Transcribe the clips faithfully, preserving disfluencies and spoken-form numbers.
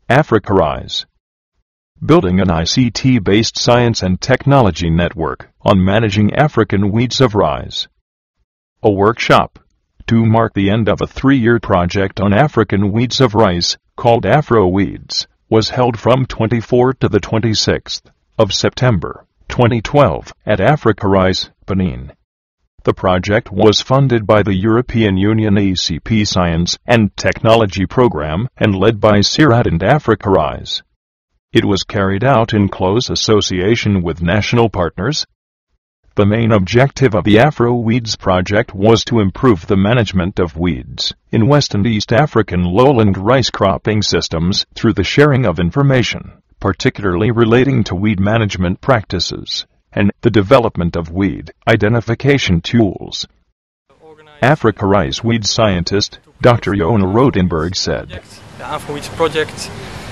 AfricaRISE. Building an I C T-based science and technology network on managing African weeds of rice. A workshop to mark the end of a three-year project on African weeds of rice, called AfroWeeds, was held from the twenty-fourth to the twenty-sixth of September twenty twelve at AfricaRISE, Benin. The project was funded by the European Union A C P Science and Technology Program and led by CIRAD and AfricaRISE. It was carried out in close association with national partners. The main objective of the AfroWeeds project was to improve the management of weeds in West and East African lowland rice cropping systems through the sharing of information, particularly relating to weed management practices, and the development of weed identification tools. AfricaRISE weed scientist Doctor Jona Rodenberg said, The AfroWeeds project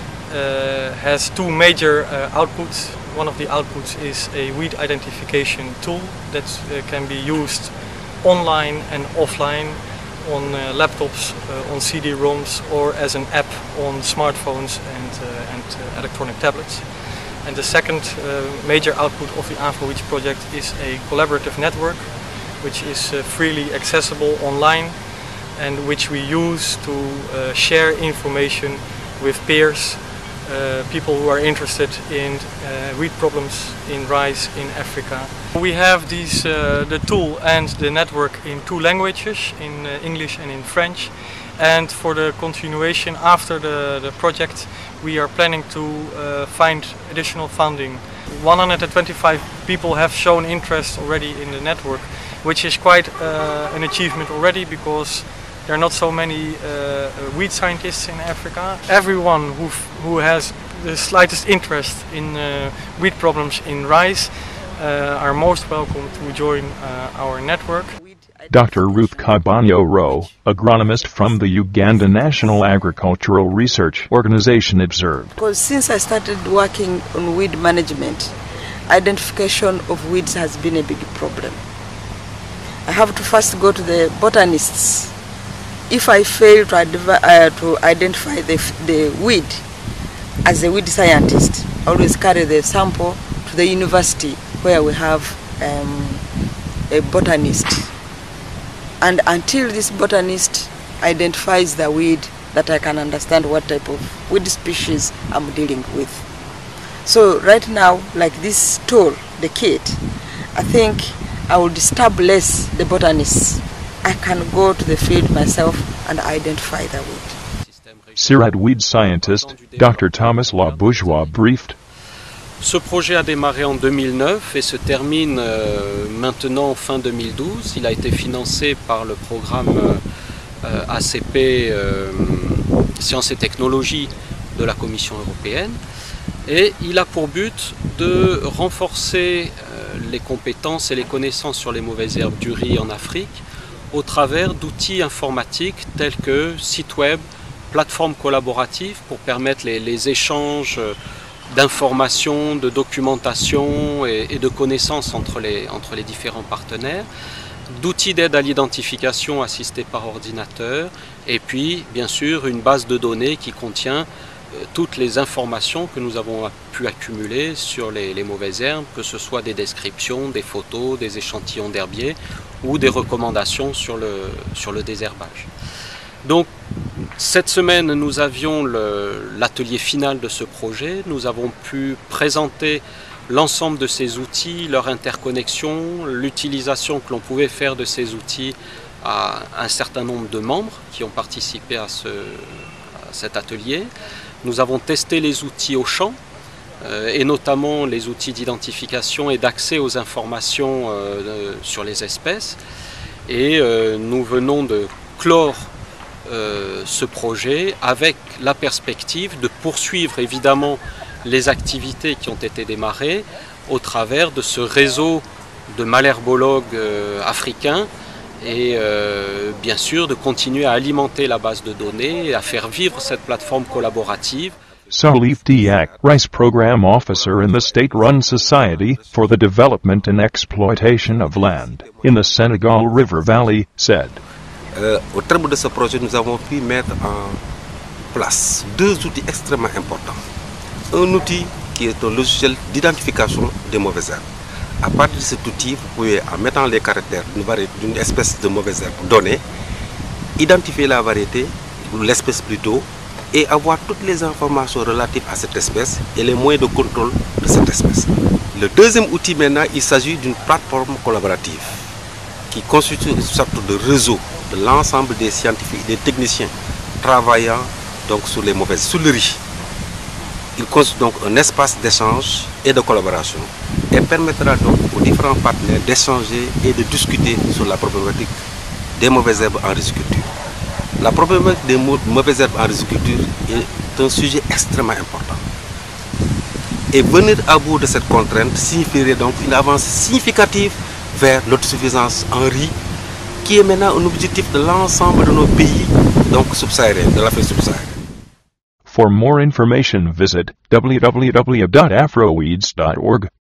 uh, has two major uh, outputs. One of the outputs is a weed identification tool that uh, can be used online and offline on uh, laptops, uh, on C D ROMs, or as an app on smartphones and, uh, and uh, electronic tablets. And the second uh, major output of the AfroWeeds project is a collaborative network which is uh, freely accessible online and which we use to uh, share information with peers, uh, people who are interested in uh, weed problems in rice in Africa. We have these, uh, the tool and the network in two languages, in uh, English and in French. And for the continuation after the, the project, we are planning to uh, find additional funding. one hundred twenty-five people have shown interest already in the network, which is quite uh, an achievement already because there are not so many uh, weed scientists in Africa. Everyone who, who has the slightest interest in uh, weed problems in rice uh, are most welcome to join uh, our network. Doctor Ruth Kabanyo-Rowe, agronomist from the Uganda National Agricultural Research Organization, observed. Because since I started working on weed management, identification of weeds has been a big problem. I have to first go to the botanists. If I fail to, uh, to identify the, the weed as a weed scientist, I always carry the sample to the university where we have um, a botanist. And until this botanist identifies the weed, that I can understand what type of weed species I'm dealing with. So right now, like this tool, the kit, I think I will disturb less the botanists. I can go to the field myself and identify the weed. CIRAD weed scientist Doctor Thomas Labourgeois briefed. Ce projet a démarré en deux mille neuf et se termine euh, maintenant fin deux mille douze. Il a été financé par le programme euh, A C P euh, Sciences et Technologies de la Commission européenne et il a pour but de renforcer euh, les compétences et les connaissances sur les mauvaises herbes du riz en Afrique au travers d'outils informatiques tels que sites web, plateformes collaboratives pour permettre les, les échanges d'informations, de documentation et, et de connaissances entre les, entre les différents partenaires, d'outils d'aide à l'identification assistés par ordinateur et puis bien sûr une base de données qui contient euh, toutes les informations que nous avons pu accumuler sur les, les mauvaises herbes, que ce soit des descriptions, des photos, des échantillons d'herbiers ou des recommandations sur le, sur le désherbage. Donc, cette semaine, nous avions l'atelier final de ce projet. Nous avons pu présenter l'ensemble de ces outils, leur interconnexion, l'utilisation que l'on pouvait faire de ces outils à un certain nombre de membres qui ont participé à, ce, à cet atelier. Nous avons testé les outils au champ, euh, et notamment les outils d'identification et d'accès aux informations euh, sur les espèces. Et euh, nous venons de clore Euh, ce projet avec la perspective de poursuivre évidemment les activités qui ont été démarrées au travers de ce réseau de malherbologues euh, africains et euh, bien sûr de continuer à alimenter la base de données et à faire vivre cette plateforme collaborative. Salif Diak, Rice Program Officer in the State-Run Society for the Development and Exploitation of Land in the Senegal River Valley, said. Euh, au terme de ce projet, nous avons pu mettre en place deux outils extrêmement importants. Un outil qui est un logiciel d'identification des mauvaises herbes. À partir de cet outil, vous pouvez, en mettant les caractères d'une espèce de mauvaise herbe donnée, identifier la variété, ou l'espèce plutôt, et avoir toutes les informations relatives à cette espèce et les moyens de contrôle de cette espèce. Le deuxième outil maintenant, il s'agit d'une plateforme collaborative qui constitue une sorte de réseau de l'ensemble des scientifiques et des techniciens travaillant donc sur les mauvaises, sur le riz. Il constitue donc un espace d'échange et de collaboration et permettra donc aux différents partenaires d'échanger et de discuter sur la problématique des mauvaises herbes en riziculture. La problématique des mauvaises herbes en riziculture est un sujet extrêmement important. Et venir à bout de cette contrainte signifierait donc une avancée significative vers l'autosuffisance en riz, qui est maintenant un objectif de l'ensemble de nos pays donc subsahariens, de l'Afrique subsaharienne. For more information, visit w w w dot afroweeds dot org.